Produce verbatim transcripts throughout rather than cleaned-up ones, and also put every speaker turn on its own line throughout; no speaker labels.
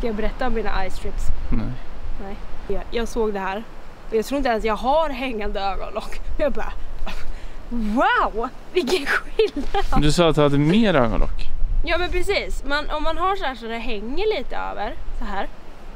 Ska jag berätta om mina eye strips?
Nej.
Nej. Jag, jag såg det här. Och jag tror inte ens jag har hängande ögonlock. Jag bara, wow, vilken skillnad.
Du sa att du hade mer ögonlock.
Ja men precis. Man, om man har så här så det hänger lite över. Så här.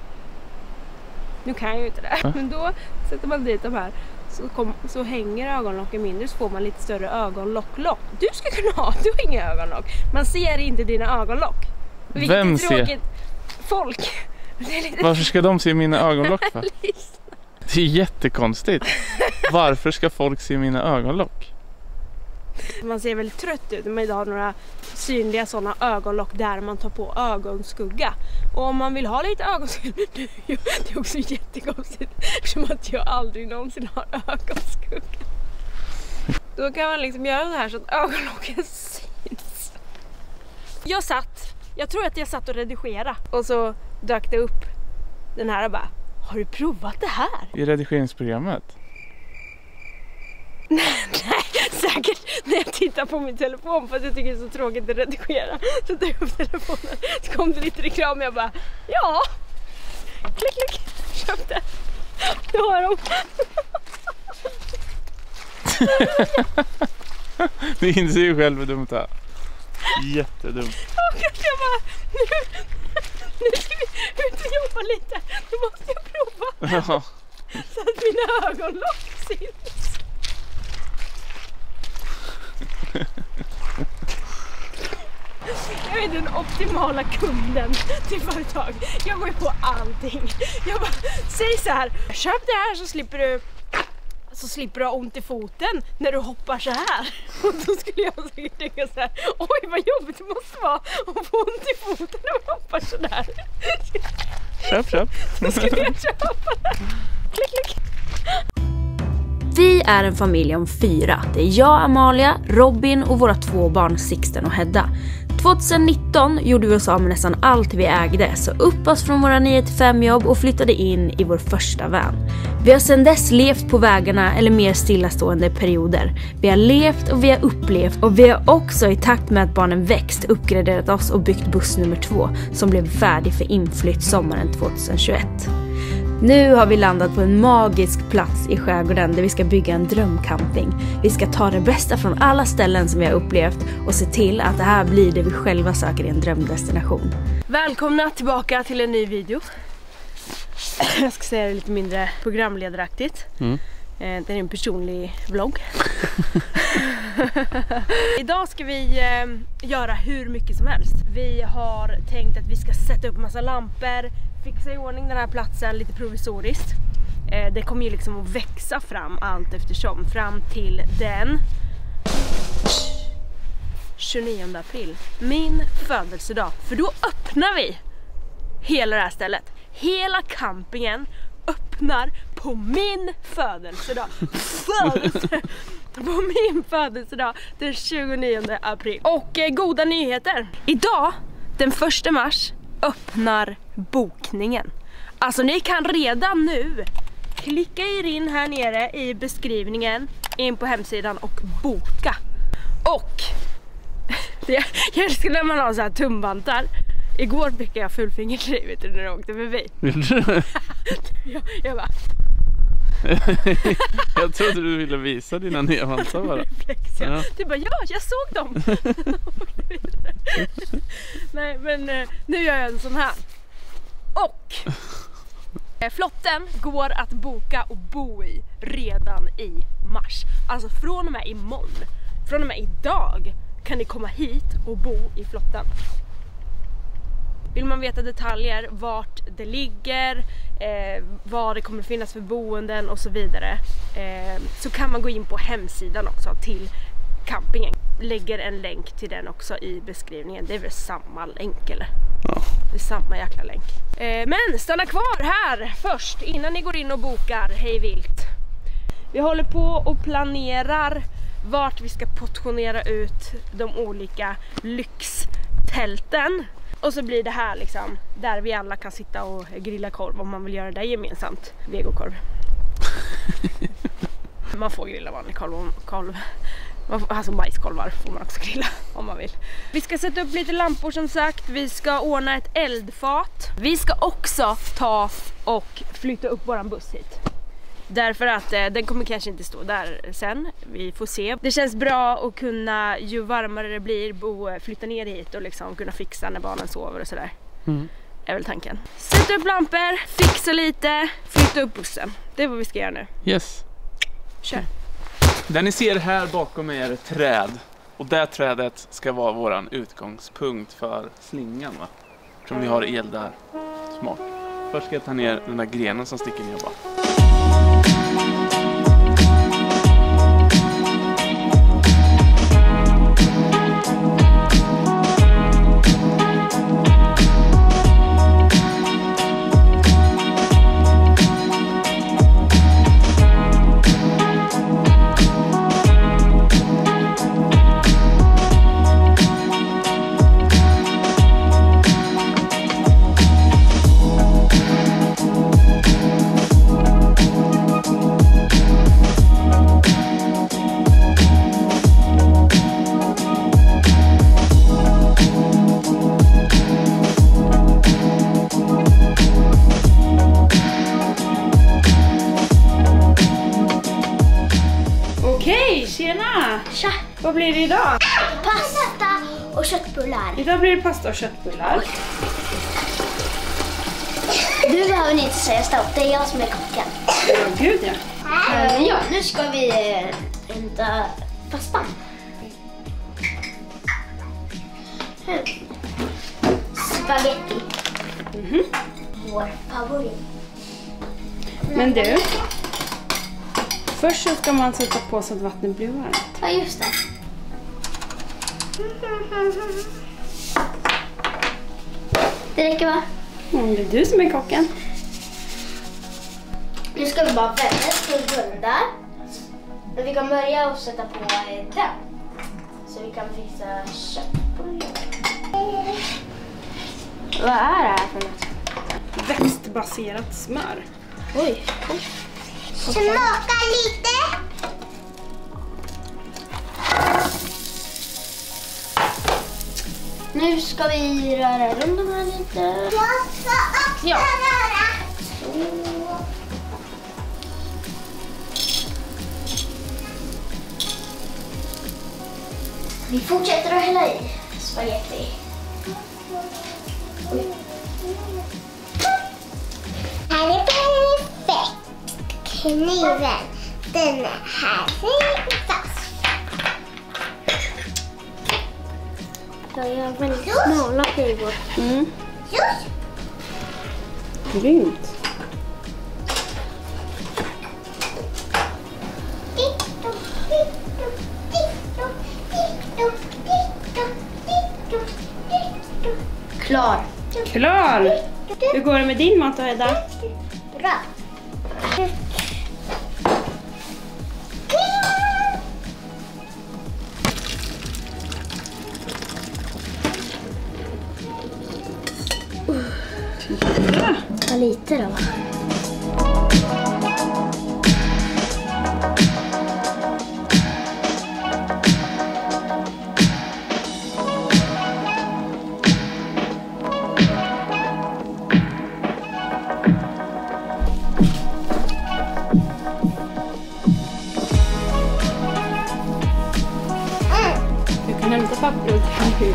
Nu kan jag ju inte det. Ja. Men då sätter man dit de här. Så, kom, så hänger ögonlocken mindre, så får man lite större ögonlocklock. Du ska kunna ha, du har inga ögonlock. Man ser inte dina ögonlock. Vilket
Vem
är tråkigt.
ser?
Folk. Det är lite...
Varför ska de se mina ögonlock för? Det är jättekonstigt. Varför ska folk se mina ögonlock?
Man ser väldigt trött ut när man inte har några synliga sådana ögonlock där man tar på ögonskugga. Och om man vill ha lite ögonskugga, det är också jättekonstigt eftersom att jag aldrig någonsin har ögonskugga. Då kan man liksom göra så här så att ögonlocken syns. Jag satt, jag tror att jag satt och redigerade och så dök det upp den här och bara, har du provat det här?
I redigeringsprogrammet?
Nej, säkert när jag tittar på min telefon för att jag tycker det är så tråkigt att redigera. Så tar jag upp telefonen, så kom det lite reklam och jag bara, ja, klick klick, köpte. Nu har de.
Du inser ju själv hur dumt det är. Jättedumt.
Och jag bara, nu, nu ska vi ut och jobba lite, då måste jag prova.
Ja.
Så att mina ögonlock syns. Jag är den optimala kunden till företag. Jag går ju på allting. Jag bara, säg så här, köp det här så slipper du så slipper du ha ont i foten när du hoppar så här. Och då skulle jag säkert tänka så här, oj vad jobbigt det måste vara att få ont i foten när man hoppar så där.
Köp, köp.
Då skulle jag köpa det. Klick, klick. Vi är en familj om fyra. Det är jag, Amalia, Robin och våra två barn Sixten och Hedda. tjugonitton gjorde vi oss av med nästan allt vi ägde, så upp oss från våra nio till fem jobb och flyttade in i vår första van. Vi har sedan dess levt på vägarna eller mer stillastående perioder. Vi har levt och vi har upplevt, och vi har också i takt med att barnen växt uppgraderat oss och byggt buss nummer två som blev färdig för inflytt sommaren tjugohundratjugoett. Nu har vi landat på en magisk plats i skärgården där vi ska bygga en drömcamping. Vi ska ta det bästa från alla ställen som vi har upplevt och se till att det här blir det vi själva söker i en drömdestination. Välkomna tillbaka till en ny video. Jag ska säga det lite mindre programledaraktigt. Mm. Det är en personlig vlogg. Idag ska vi eh, göra hur mycket som helst. Vi har tänkt att vi ska sätta upp massa lampor, fixa i ordning den här platsen lite provisoriskt. Eh, det kommer ju liksom att växa fram allt eftersom. Fram till den tjugonionde april. Min födelsedag. För då öppnar vi hela det här stället. Hela campingen öppnar på min födelsedag. Födelse, på min födelsedag den tjugonionde april. Och eh, goda nyheter. Idag, den första mars, öppnar bokningen. Alltså ni kan redan nu klicka er in här nere i beskrivningen, in på hemsidan och boka. Och jag älskar när man har så här tumbantar. Igår fick jag fullfingret i vet du, när jag åkte förbi.
Vill du?
jag, jag bara...
Jag trodde du ville visa dina nya vantar bara.
Reflex, ja.
Ja.
Du bara, ja, jag såg dem. Nej, men nu gör jag en sån här. Och flotten går att boka och bo i redan i mars. Alltså från och med imorgon, från och med idag kan ni komma hit och bo i flotten. Vill man veta detaljer, vart det ligger, eh, vad det kommer att finnas för boenden och så vidare, eh, så kan man gå in på hemsidan också till campingen. Lägger en länk till den också i beskrivningen. Det är väl samma länk eller? Ja. Det är samma jäkla länk. Eh, men stanna kvar här först innan ni går in och bokar hej vilt. Vi håller på och planerar vart vi ska portionera ut de olika lyxtälten. Och så blir det här liksom, där vi alla kan sitta och grilla korv om man vill göra det gemensamt. Vegokorv. Man får grilla vanlig korv, korv Alltså majskolvar får man också grilla om man vill. Vi ska sätta upp lite lampor som sagt. Vi ska ordna ett eldfat. Vi ska också ta och flytta upp våran buss hit. Därför att eh, den kommer kanske inte stå där sen. Vi får se. Det känns bra att kunna, ju varmare det blir, bo, flytta ner hit och liksom kunna fixa när barnen sover och sådär. Mm. Är väl tanken. Sätta upp lampor, fixa lite, flytta upp bussen. Det är vad vi ska göra nu.
Yes.
Kör.
Det ni ser här bakom er är ett träd. Och det trädet ska vara våran utgångspunkt för slingan, va? Eftersom vi har el där. Smart. Först ska jag ta ner den där grenen som sticker ner bara.
Tjena! Tja! Vad blir det idag?
Pasta och köttbullar.
Idag blir det pasta och köttbullar.
Du behöver inte säga stopp, det är jag som är kocken.
Ja, gud ja.
Uh, ja, nu ska vi uh, hämta pastan. Mm. Spaghetti.
Mm-hmm.
Vår favorit.
Men du, först så ska man sätta på så att vattnet blir varmt.
Ja, just det. Det räcker, va?
Mm, det är du som är kocken.
Nu ska vi bara vända till hundar. Men vi kan börja och sätta på den. Så vi kan fixa köttbullar. Vad är det här för något?
Växtbaserat smör.
Oj. Oj. Smaka lite. Nu ska vi röra runt de här lite. Jag ska också ja. röra. Så. Vi fortsätter att hälla i spaghetti. Oj. Här är perfekt. Kniven, den är här fast. Jag gör väldigt smala skivor.
Mm. Grymt.
Klar.
Klar! Hur går det med din mat, Hedda?
Bra. Ja, lite då.
Du kan hämta pappret här.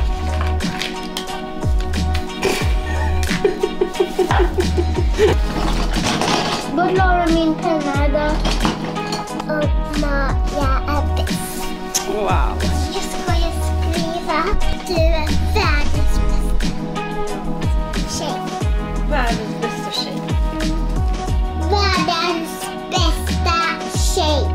Vart la du min penna då? Mamma, jag är bäst.
Wow.
Jag ska jag skriva. Du är världens bästa tjej.
Världens bästa tjej.
Världens bästa tjej.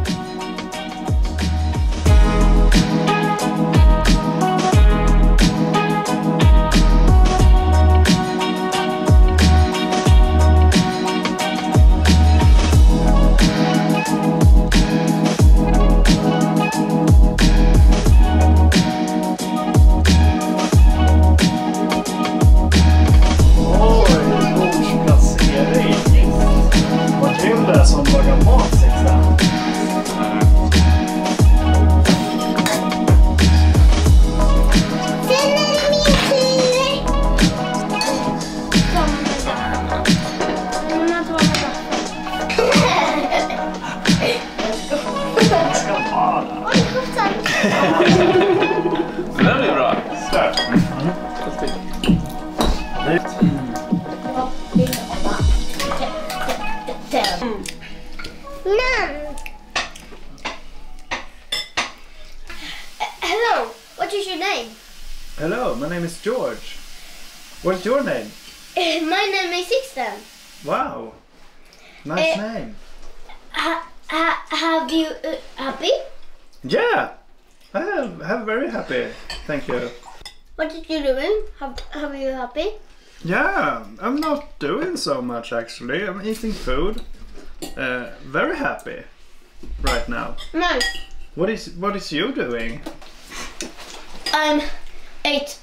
Hello, what is your name?
Hello, my name is George. What's your name?
My name is Sixten.
Wow, nice
Eh.
name.
Ha, ha, have you uh, happy?
Yeah, I have, have very happy. Thank you.
What did you doing? Have, have you happy?
Yeah, I'm not doing so much actually. I'm eating food. Uh, very happy right now.
Nice.
What is what is you doing?
I'm ate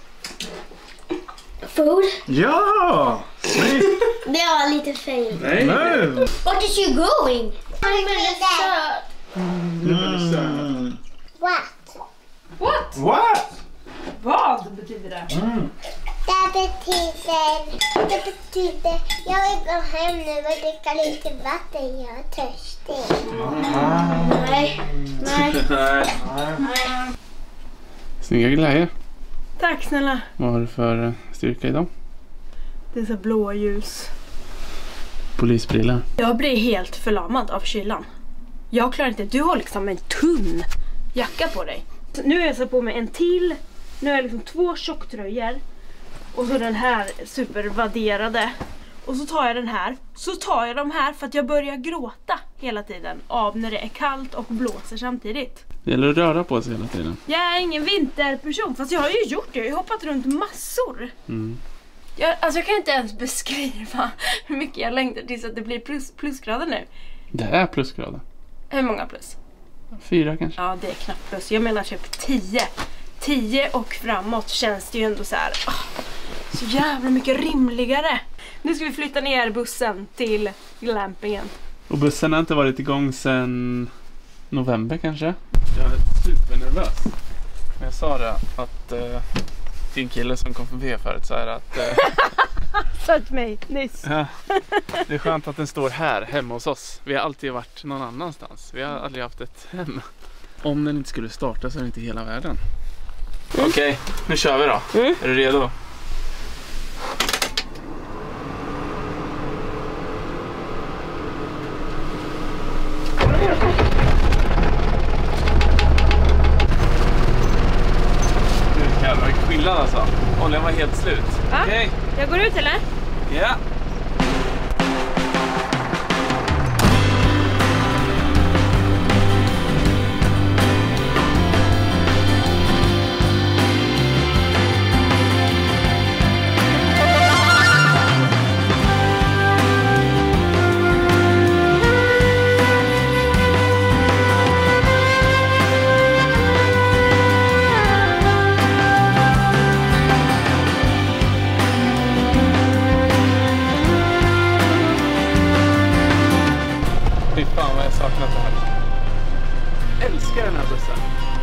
food.
Ja, snyggt.
Det var lite fel.
Nej.
No.
What is you going? I'm väldigt söt.
Mm.
What?
What?
What?
Vad betyder det?
Mm.
Det betyder... Det betyder... Jag vill gå hem nu och dricka lite vatten. Jag är törstig. Nej. Nej.
Nej. Snygga grejer.
Tack snälla.
Vad har du för styrka idag?
Det är så blåa ljus.
Polisbrillor.
Jag blir helt förlamad av kylan. Jag klarar inte. Du har liksom en tunn jacka på dig. Så nu har jag satt på mig en till. Nu har jag liksom två tjocktröjor. Och så den här supervadderade. Och så tar jag den här. Så tar jag de här för att jag börjar gråta hela tiden. Av när det är kallt och blåser samtidigt.
Det gäller att röra på sig hela tiden.
Jag är ingen vinterperson. Fast jag har ju gjort det. Jag har ju hoppat runt massor.
Mm.
Jag, alltså jag kan inte ens beskriva hur mycket jag längtar tills att det blir plus, plusgrader nu.
Det är plusgrader.
Hur många plus?
Fyra kanske.
Ja, det är knappt plus. Jag menar typ tio. Tio och framåt känns det ju ändå så här. Oh, så jävla mycket rimligare. Nu ska vi flytta ner bussen till glampingen.
Och bussen har inte varit igång sedan november kanske. Jag är supernervös. Men jag sa det att uh, din kille som kom förbi förut så är att uh,
Sött mig nyss.
ja, det är skönt att den står här hemma hos oss. Vi har alltid varit någon annanstans. Vi har aldrig haft ett hem. Om den inte skulle starta så är det inte hela världen. Mm. Okej, okay, nu kör vi då. Mm. Är du redo? Du jävlar vilken skillnad alltså. Oljan var helt slut.
Ja,
okej. Okay.
Jag går ut eller?
Ja. Fan vad jag saknat det här. Älskar den här bussen.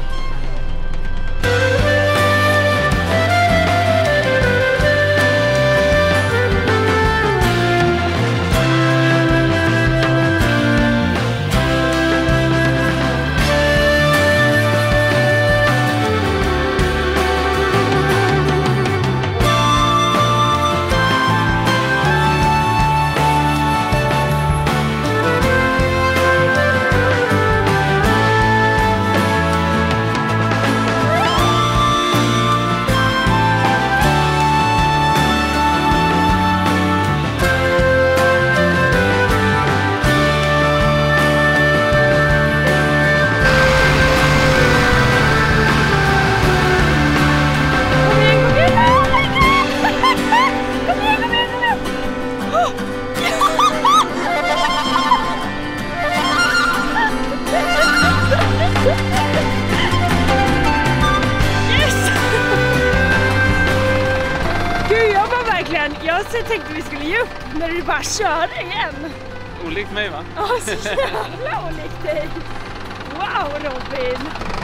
Jag tänkte vi skulle ge upp när du bara kör igen.
Olikt mig va?
Ja, så jävla olikt dig. Wow Robin.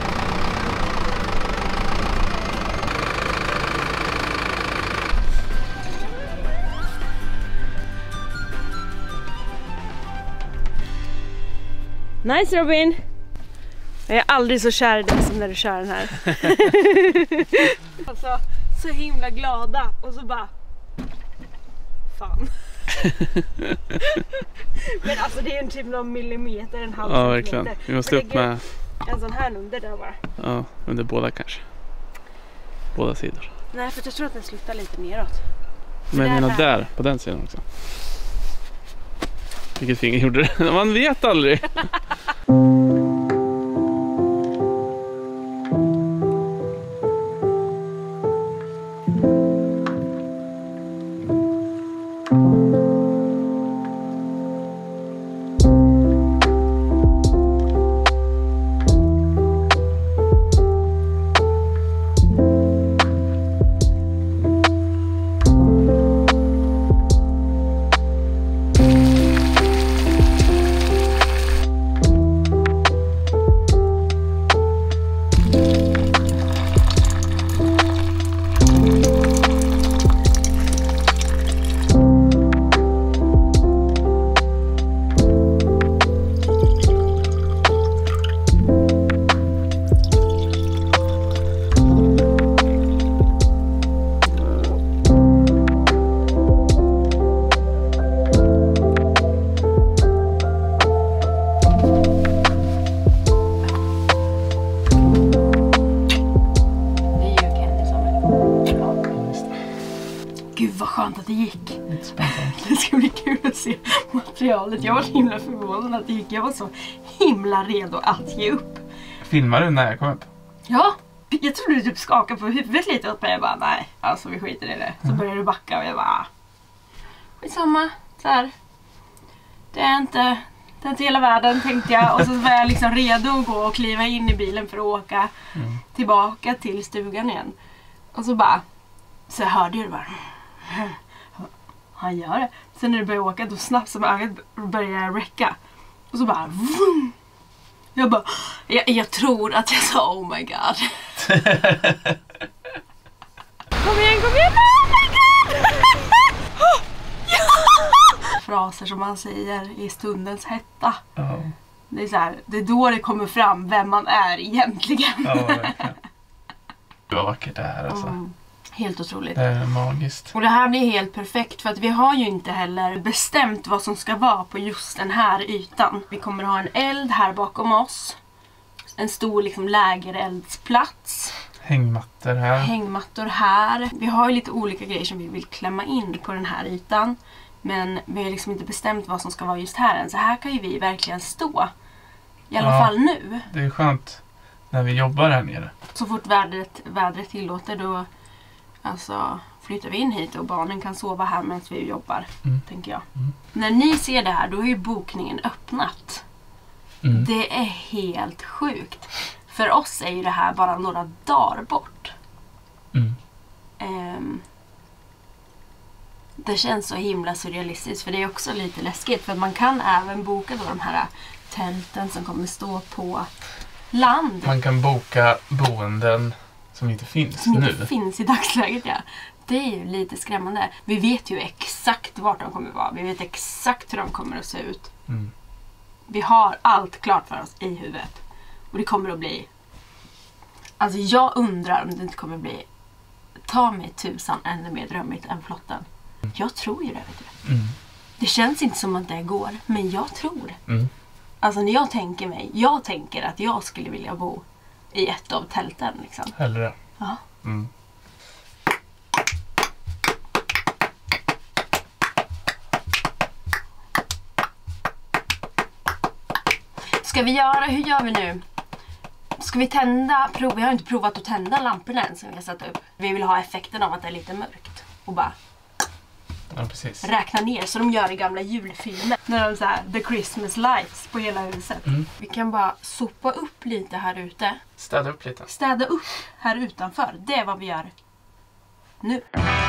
Nice Robin. Jag är aldrig så kär i dig som när du kör den här. Alltså, så himla glada och så bara fan. Men alltså det är en typ någon millimeter, en halv
Ja,
centimeter.
verkligen. Vi måste upp med
en sån här under där bara.
ja, under båda kanske. Båda sidor.
Nej, för jag tror att den slutar lite neråt.
Men jag
där
menar där, på den sidan också. Vilket finger gjorde det? Man vet aldrig.
Skönt att det gick. Det ska bli kul att se materialet. Jag var så himla förvånad att det gick. Jag var så himla redo att ge upp.
Filmar du när jag kom upp?
Ja, jag trodde du typ skakade på huvudet lite åt mig. Jag bara, nej, alltså vi skiter i det. Så mm. började du backa och jag bara, skitsamma, så här. Det är inte, det är inte hela världen, tänkte jag. Och så var jag liksom redo att gå och kliva in i bilen för att åka mm. tillbaka till stugan igen. Och så bara, så hörde jag det bara. Han gör det. Sen när det började åka, då snabbt som ögat började räcka. Och så bara vroom. Jag bara jag, jag tror att jag sa oh my god. Kom igen, kom igen. Oh my god. Fraser som man säger i stundens hetta. Oh. Det är så här, det är då det kommer fram vem man är egentligen.
Ja, verkligen. Det var vackert det här alltså. Mm.
Helt otroligt.
Det är magiskt.
Och det här blir helt perfekt för att vi har ju inte heller bestämt vad som ska vara på just den här ytan. Vi kommer ha en eld här bakom oss. En stor liksom lägereldsplats.
Hängmattor här.
Hängmattor här. Vi har ju lite olika grejer som vi vill klämma in på den här ytan. Men vi har liksom inte bestämt vad som ska vara just här än. Så här kan ju vi verkligen stå. I alla ja, fall nu.
Det är skönt när vi jobbar här nere.
Så fort vädret, vädret tillåter då alltså flyttar vi in hit och barnen kan sova här medan vi jobbar, mm. tänker jag. Mm. När ni ser det här, då är ju bokningen öppnat. Mm. Det är helt sjukt. För oss är ju det här bara några dagar bort. Mm. Um, det känns så himla surrealistiskt, för det är också lite läskigt. För man kan även boka då de här tälten som kommer stå på land.
Man kan boka boenden som inte finns
som
nu.
Som inte finns i dagsläget, ja. Det är ju lite skrämmande. Vi vet ju exakt vart de kommer vara. Vi vet exakt hur de kommer att se ut. Mm. Vi har allt klart för oss i huvudet. Och det kommer att bli... Alltså jag undrar om det inte kommer att bli... Ta mig tusan ännu mer drömmigt än flotten. Mm. Jag tror ju det, vet du. Mm. Det känns inte som att det går, men jag tror. Mm. Alltså när jag tänker mig... Jag tänker att jag skulle vilja bo i ett av tälten, liksom.
Hellre.
Ja.
Mm.
Ska vi göra, hur gör vi nu? Ska vi tända, prov, vi har inte provat att tända lamporna än som vi har satt upp. Vi vill ha effekten av att det är lite mörkt. Och bara
ja, precis.
Räkna ner så de gör i gamla julfilmer. När de så här, the Christmas lights på hela huset. Mm. Vi kan bara sopa upp lite här ute.
Städa upp lite.
Städa upp här utanför. Det är vad vi gör nu.